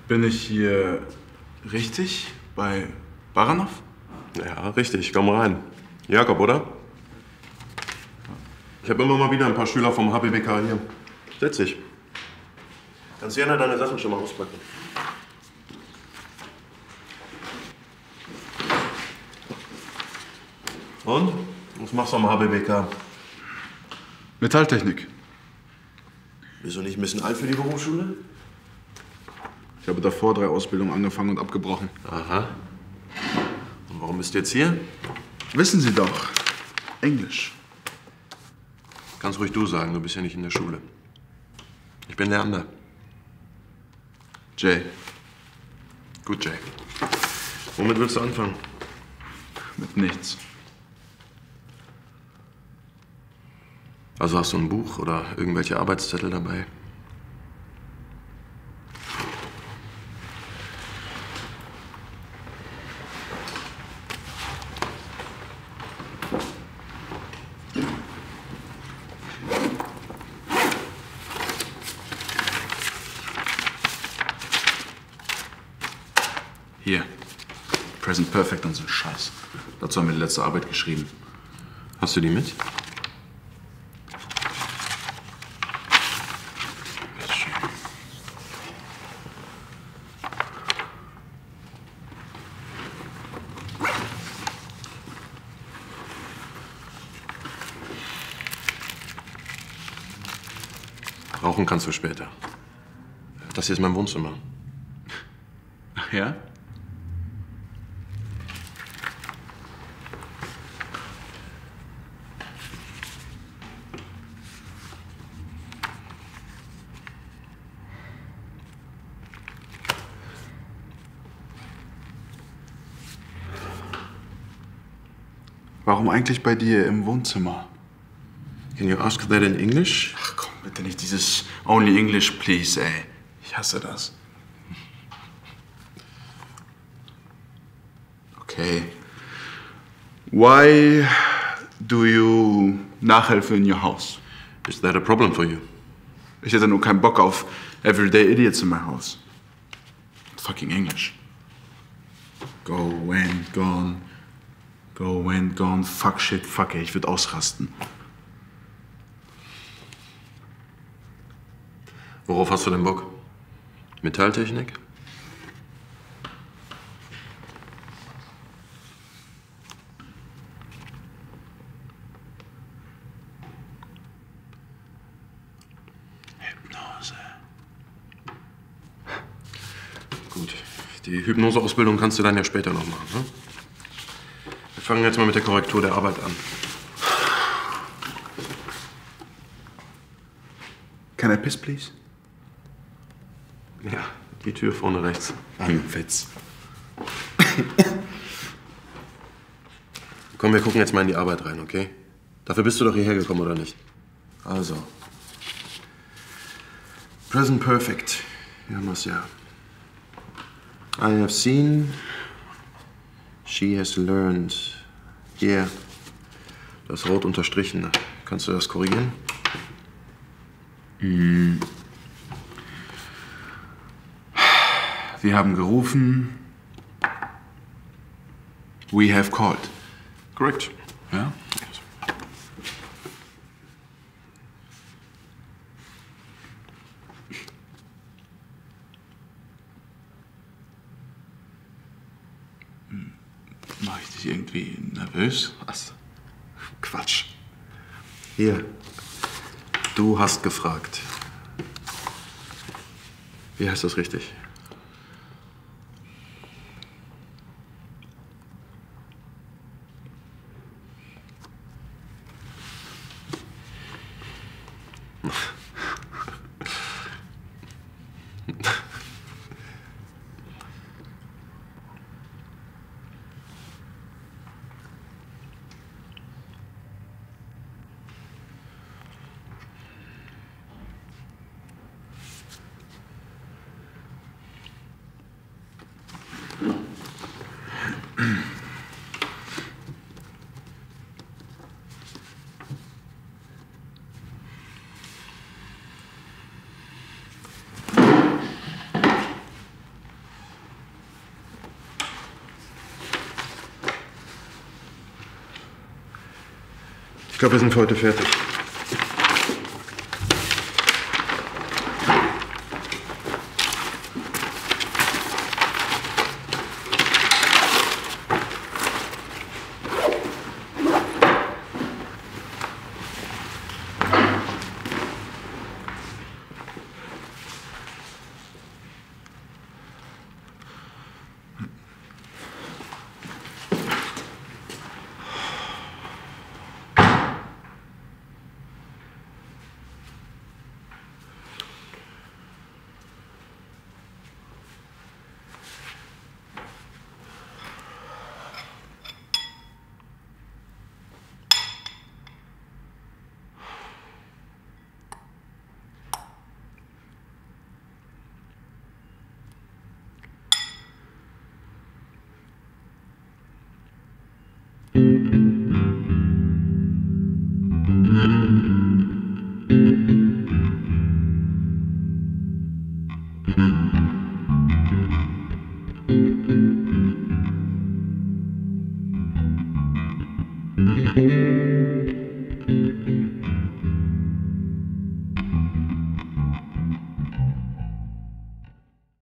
Bin ich hier richtig? Bei Baranov? Ja, richtig. Komm rein. Jakob, oder? Ich habe immer mal wieder ein paar Schüler vom HBWK hier. Setz dich. Kannst gerne deine Sachen schon mal auspacken. Und? Was machst du am HBWK? Metalltechnik. Bist du nicht ein bisschen alt für die Berufsschule? Ich habe davor 3 Ausbildungen angefangen und abgebrochen. Aha. Und warum bist du jetzt hier? Wissen Sie doch, Englisch. Kannst ruhig du sagen, du bist ja nicht in der Schule. Ich bin Leander. Jay. Gut, Jay. Womit willst du anfangen? Mit nichts. Also hast du ein Buch oder irgendwelche Arbeitszettel dabei? Hier. Present Perfect und so ein Scheiß. Dazu haben wir die letzte Arbeit geschrieben. Hast du die mit? Rauchen kannst du später. Das hier ist mein Wohnzimmer. Ach ja? Warum eigentlich bei dir im Wohnzimmer? Can you ask that in English? Ach komm, bitte nicht dieses Only English, please, ey. Ich hasse das. Okay. Why do you Nachhilfe in your house? Is that a problem for you? Ich hätte nur keinen Bock auf Everyday Idiots in my house. Fucking English. Go and gone. Go and gone. Fuck shit, fuck ey. Ich würde ausrasten. Worauf hast du denn Bock? Metalltechnik? Hypnose. Gut. Die Hypnoseausbildung kannst du dann ja später noch machen, ne? Wir fangen jetzt mal mit der Korrektur der Arbeit an. Can I piss, please? Ja, die Tür vorne rechts. Ein Witz. Komm, wir gucken jetzt mal in die Arbeit rein, okay? Dafür bist du doch hierher gekommen, oder nicht? Also. Present Perfect. Hier haben wir es ja. I have seen. She has learned. Hier. Das rot unterstrichen. Kannst du das korrigieren? Wir haben gerufen. We have called. Correct. Ja? Mach ich dich irgendwie nervös? Was? Quatsch. Hier. Du hast gefragt. Wie heißt das richtig? Ich glaube, wir sind für heute fertig.